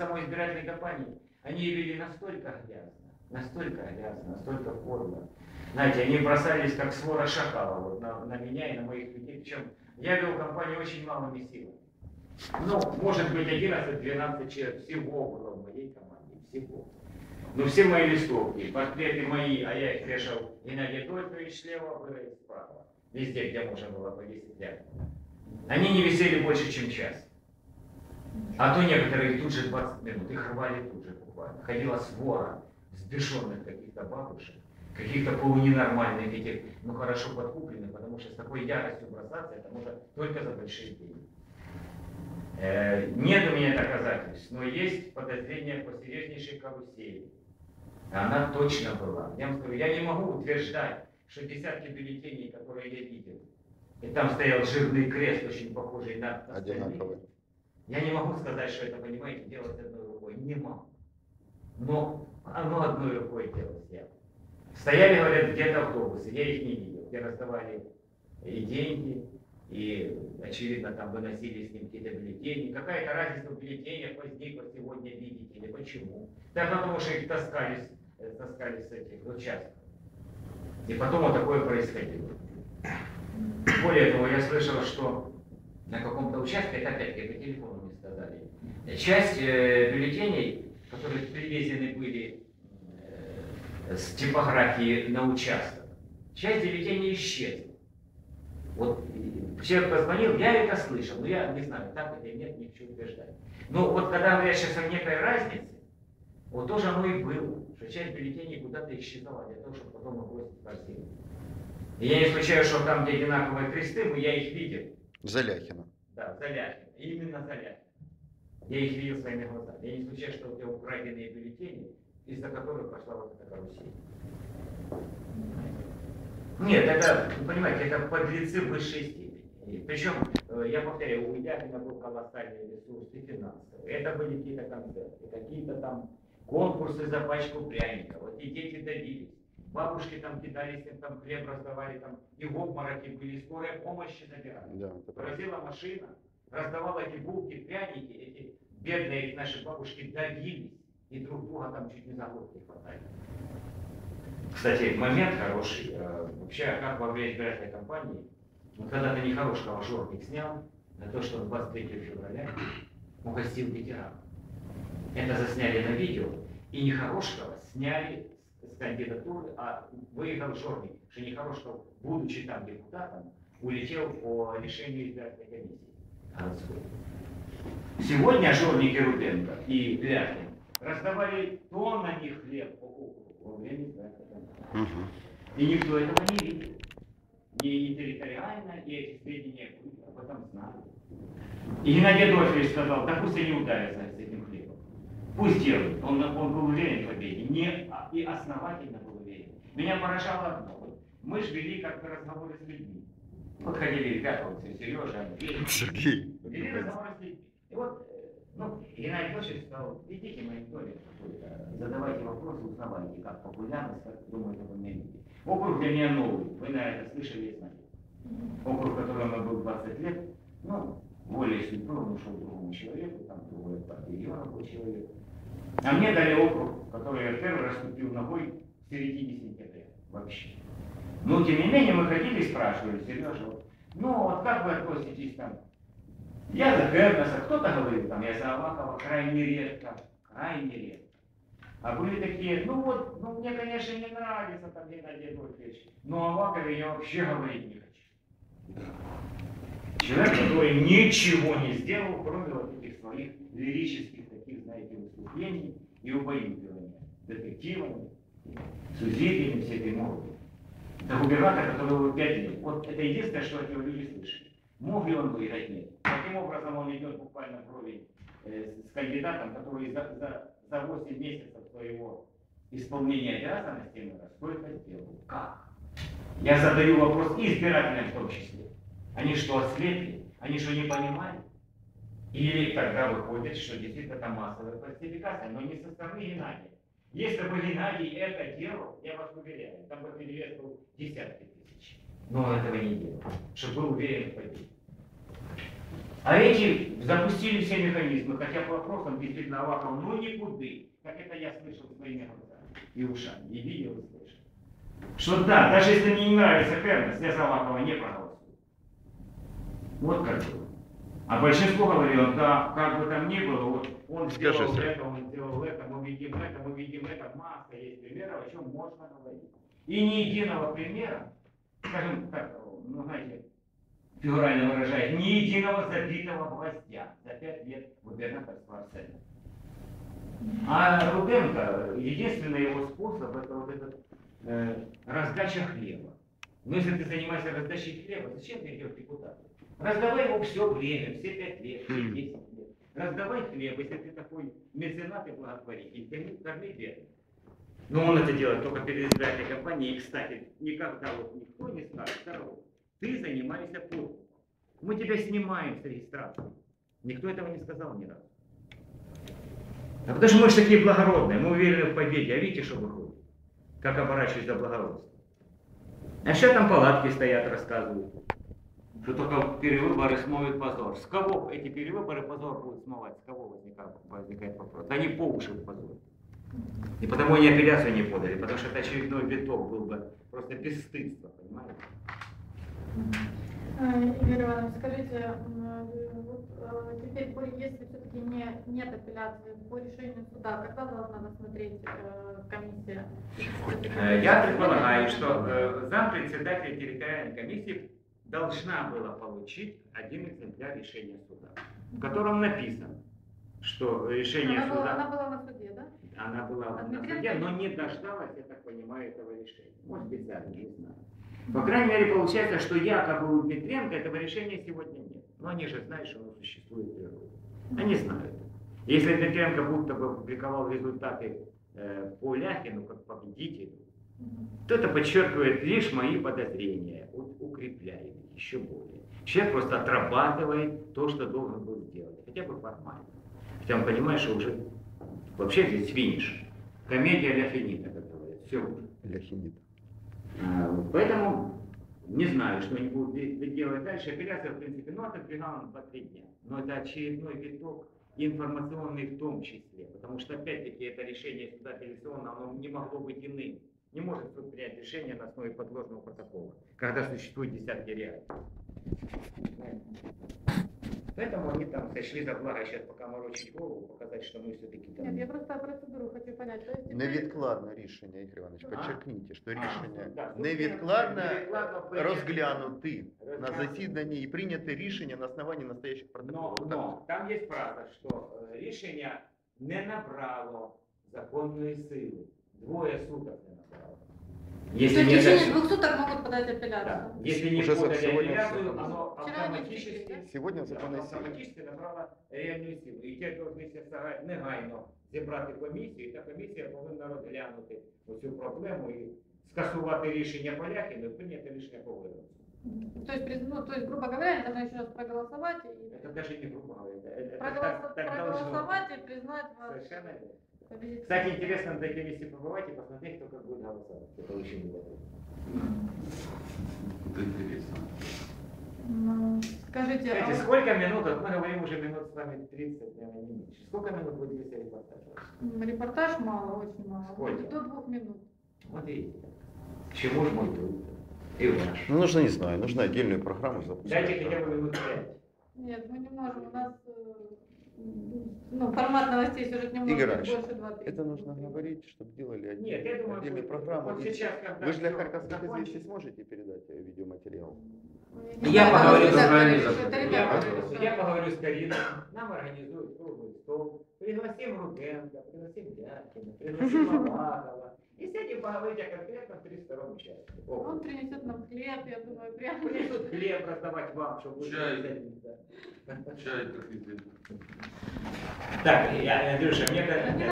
самой избирательной кампании, они вели настолько грязно, настолько подло. Знаете, они бросались как свора шакала вот, на меня и на моих людей. Причем я вел кампанию очень малыми силами. Ну, может быть, 11-12 человек всего было в моей команде, всего. Но все мои листовки, портреты мои, а я их вешал Геннадий Адольфович слева, вы справа. Везде, где можно было повесить рядом. Они не висели больше, чем час. А то некоторые тут же 20 минут, их рвали тут же буквально. Ходила свора сбешенных каких-то бабушек, каких-то полуненормальных этих, ну хорошо подкупленных, потому что с такой яростью бросаться, это можно только за большие деньги. Нет у меня доказательств, но есть подозрение по серьезнейшей карусели. Она точно была. Я вам скажу, я не могу утверждать, что десятки бюллетеней, которые я видел, и там стоял жирный крест, очень похожий на одинаковый. Я не могу сказать, что это, понимаете, делать одной рукой. Не могу. Но оно одной рукой делалось явно. Стояли, говорят, где-то автобусы, я их не видел, где раздавали и деньги, и, очевидно, там выносили с ним какие-то бюллетени. Какая-то разница в бюллетенях возникла сегодня, видите ли, почему? Да потому что их таскали с этих участков. И потом вот такое происходило. Более того, я слышал, что на каком-то участке, это опять-таки по телефону мне сказали, часть бюллетеней, которые привезены были с типографии на участок, часть бюллетеней исчезла. Вот человек позвонил, я это слышал, но я не знаю, так это или нет, не хочу утверждать. Но вот когда говорят сейчас о некой разнице, вот тоже оно и было, что часть бюллетеней куда-то исчезала для того, чтобы потом их бросить в корзину. И я не исключаю, что там, где одинаковые кресты, я их видел. Заляхина. Да, Заляхина. Именно Заляхина. Я их видел своими глазами. Я не исключаю, что это украденные бюллетени, из-за которых пошла вот эта карусель. Нет, это, понимаете, это подлецы высшей степени. Причем, я повторяю, у Яхина был колоссальный ресурс и финансовый. Это были какие-то концерты, какие-то там конкурсы за пачку пряников. Вот и дети добились. Бабушки там кидались, им там хлеб раздавали, там и в обмороке были, скорая помощи забирали. Да, Поразила машина, раздавала эти булки, пряники, эти бедные наши бабушки давились и друг друга там чуть не за глотки хватали. Кстати, момент хороший. Вообще, как во время избирательной кампании, вот когда-то Нехорошкова Жорник снял на то, что 23 февраля угостил ветеран. Это засняли на видео, и Нехорошкова сняли с кандидатуры, а выиграл Жорник, что Нехорошков, будучи там депутатом, улетел по решению избирательной комиссии городской. Сегодня Жорник и Руденко и Ляхин раздавали тоннами хлеб по округу во время избирательной кампании. И никто этого не видел. Ни территориально, и эти сведения были, об этом знали. И Геннадий Адольфович сказал, да пусть они ударятся с этим хлебом. Пусть делают. Он был уверен в победе. И основательно был уверен. Меня поражало одно. Мы же вели как-то разговоры с людьми. Вот ходили ребята, вот Сережа, Андрей. Сергей. Вели разговоры с людьми. И вот, Геннадий Адольфович сказал, идите в мониторинг какой-то, задавайте вопросы, узнавайте, как популярность, как думаете об мне. Округ для меня новый. Вы, наверное, слышали и знаете. Округ, в котором я был 20 лет, волей судьбы он ушел к другому человеку, там другой партийон был человек. А мне дали округ, который я первый раз ступил ногой в середине сентября. Вообще. Но тем не менее мы ходили и спрашивали, Сережа, вот как вы относитесь там? Я за Кернеса, кто-то говорил, там, я за Авакова, крайне редко. А были такие, мне, конечно, не нравится там Геннадий Адольфович, но о Авакове я вообще говорить не хочу. Человек, который ничего не сделал, кроме вот этих своих лирических таких, знаете, выступлений и убаюкивания детективами, судебными, всей этой мордой. Это губернатор, которого 5 лет. Вот это единственное, что от него люди слышали. Мог ли он выиграть? Нет. Таким образом он идет буквально вровень с кандидатом, который за 8 месяцев своего исполнения обязанностей столько сделал. Как? Я задаю вопрос и избирателям в том числе. Они что, ослепли? Они что, не понимают? Или тогда выходит, что действительно это массовая фальсификация, но не со стороны Геннадия. Если бы Геннадий это делал, я вас уверяю, там бы перевес был десятки тысяч. Но он этого не делал, чтобы был уверен в победе. А эти запустили все механизмы, хотя по вопросам действительно Авакова, ну никуды. Как это я слышал своими глазами и ушами, и видел, и слышал. Что да, даже если мне не нравится Кернес, я за Авакова не проголосую. Вот как было. А большинство говорило, да, как бы там ни было, вот он сделал это, он сделал это, мы видим это, масса есть примеров, о чем можно говорить. И ни единого примера, скажем так, ну знаете, фигурально выражаясь, ни единого забитого гвоздя за 5 лет губернаторства Арсена. А Руденко, единственный его способ, это вот этот раздача хлеба. Но если ты занимаешься раздачей хлеба, зачем ты идешь депутатом? Раздавай его все время, все 5 лет, все 10 лет. Раздавай хлеб, если ты такой меценат и благотворитель, корми бедных. Но он это делает только перед избирательной кампанией. И, кстати, никогда вот никто не скажет, здорово, ты занимаешься подкупом. Мы тебя снимаем с регистрации. Никто этого не сказал ни разу. А потому что мы же такие благородные, мы уверены в победе. А видите, что выходит? Как оборачиваются благородство. А сейчас там палатки стоят, рассказывают, что только перевыборы смоют позор. С кого эти перевыборы позор будут смывать? С кого возникает вопрос? Да не по уши в позор. И потому они апелляцию не подали, потому что это очередной виток был бы просто бесстыдство, понимаете? Игорь Иванович, скажите, вот теперь, если все-таки нет апелляции по решению суда, когда должна рассмотреть комиссия? Я предполагаю, что зампредседателя территориальной комиссии должна была получить один экземпляр решения суда, в котором написано, что решение суда... Она была на суде, да? Она была на суде, но не дождалась, я так понимаю, этого решения. Может быть, да, не знаю. По крайней мере, получается, что якобы у Дмитренко этого решения сегодня нет. Но они же знают, что оно существует в природе. Они знают. Если Дмитренко будто бы опубликовал результаты по Ляхину как победителю, то это подчеркивает лишь мои подозрения, укрепляет их еще более. Человек просто отрабатывает то, что должен был сделать, хотя бы формально. Хотя он понимает, что уже вообще здесь финиш. Комедия ля финита, как говорят. Все уже. Ля финита. Поэтому не знаю, что они будут делать дальше. Апелляция, в принципе, ну, отодвигала на 2-3 дня. Но это очередной виток, информационный в том числе. Потому что, опять-таки, это решение суда апелляционного, оно не могло быть иным. Не может суд принять решение на основе подложного протокола, когда существуют десятки реалий. Поэтому они там сочли за благо сейчас пока морочить голову, показать, что мы все-таки там... Нет, я просто процедуру хочу понять. То есть Невідкладне рішення, Ігор Іванович, підчеркніть, що рішення да, невідкладно невідкладно розглянути на засіданні і прийняти рішення на основанні настоящих протоколів. Но там есть фраза, что решение не набрало законной силы. 2 суток не набрало. то есть в течение 2 суток могут подать апелляцию? Да. Если не Уже подали сегодня апелляцию, все. оно Вчера не автоматически, вступили, Сьогодні в законній силі. автоматически набрало реальну силу. І ті повинні негайно зібрати комісію, і та комісія повинна розглянути оцю проблему і скасувати рішення Поляхіна і прийняти рішення по вибору. То есть, грубо говоря, это надо еще раз проголосовать и Это даже не грубо говоря. Это так должно быть. проголосовать и признать вас Совершенно верно. победителем. Кстати, интересно на этой комиссии побывать и посмотреть, кто как будет голосовать. Это очень интересно. Это интересно. Ну, скажите, Знаете, сколько минут, вот мы говорим уже минут с вами 30, наверное, не меньше. Сколько минут будет весь репортаж? репортаж мало, очень мало. Сколько? До 2 минут. Вот видите. К чему же мой труд? И ваш. Ну, нужно, не знаю, нужно отдельную программу запустить. Дайте хотя бы минут 5. Нет, мы не можем, у нас формат новостей сюжет не может Игорь быть Иванович, больше 20. это нужно говорить, чтобы делали Нет, я думаю, отдельную вот программу. вот И сейчас, когда Вы же для всё Харьковских закончится. известий сможете передать видеоматериал? Я Это поговорю вот с так Украиной, говорили, что это ребята решают. Я поговорю с Кариной, нам организуют круглый стол, пригласим Руденко, пригласим Ляхина, пригласим Авакова. И сядем поговорить о конкретном 302-м участке. Он принесет нам хлеб, я думаю, прямо. Принесут хлеб раздавать вам, чтобы вы... Чай. Чай, как известно. Так, Андрюша, мне